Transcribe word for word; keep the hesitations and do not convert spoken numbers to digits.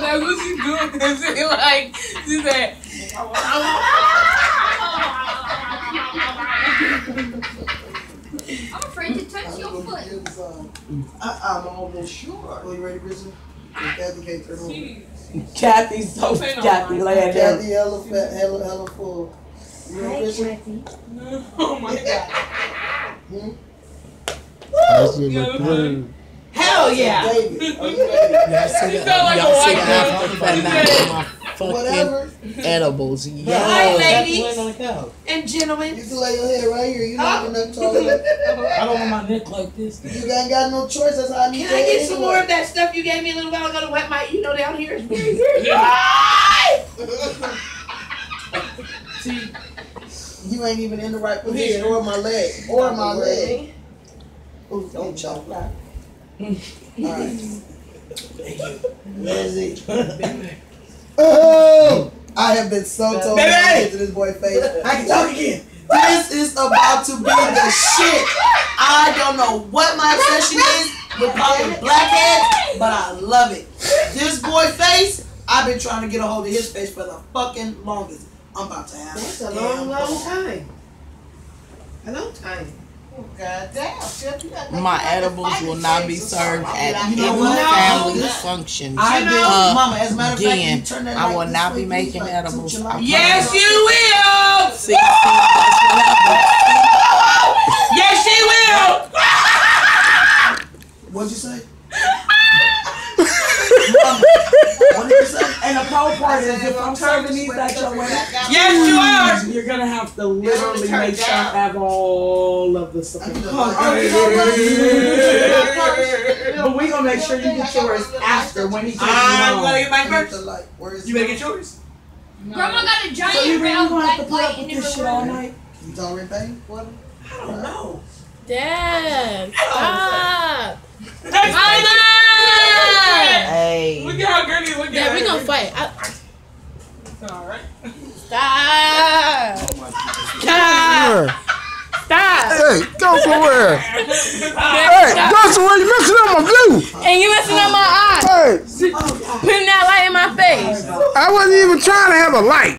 That's what she doing. She like, she said, I'm afraid to touch your foot. I, I'm almost sure. Are you ready, Bridget? Kathy can't turn on. Kathy's so Kathy laying there. Kathy hella fat, hella, hella full. You ready, Bridget? oh my God. Hmm? Woo! Hell yeah! David. Are you ready? Y'all see You the, sound like a y'all see white the girl. after effect now on my Whatever. fucking edibles. Yo. Hi, ladies Laying on the couch. and gentlemen. You can lay your head right here. You not enough toilet. I don't want my neck like this. You ain't got no choice. That's how I need Can your I get head some anyway. more of that stuff you gave me a little while ago to wet my, you know, down here is very, very dry. See, You ain't even in the right position, or my leg, or my leg. Ooh, don't choke. All right. Leslie. Oh, I have been so told Baby. to get to this boy's face. I can talk again. This is about to be the shit. I don't know what my obsession is with popping blackheads, but I love it. This boy face, I've been trying to get a hold of his face for the fucking longest. I'm about to have That's a damn long, long ball. time. A long time. Oh, God damn, Chef, you got My edibles will not be served at You know any what? family No. function. I've been, Uh, Mama, as a matter of fact, again, you turn that I light will this not way, be please, making like, edibles. toot your I light. Yes, you will. See, see, that's what happened. Yes, she will. What'd you say? Mama, what did you say? And the cold part is, if I'm serving these at your wedding, yes, you are. you're gonna have to literally make sure I have all of the stuff. I need a But we gonna make sure you get yours after when he takes I'm you gonna home. get mine I need first. the light. Where is You better get yours. Grandma got a giant So you really round gonna have black to put light up in with her this shit all room. night? You tolerating pain? What? I don't know. Dad, stop. Mama! Hey. Look at how girly look at Dad, her. we gonna fight. I, It's alright. stop. Stop. Where? Stop. Hey, go somewhere. Hey, Stop. go somewhere. You messing up my view. And you messing up my eyes. Hey, Putting that light in my face. I wasn't even trying to have a light.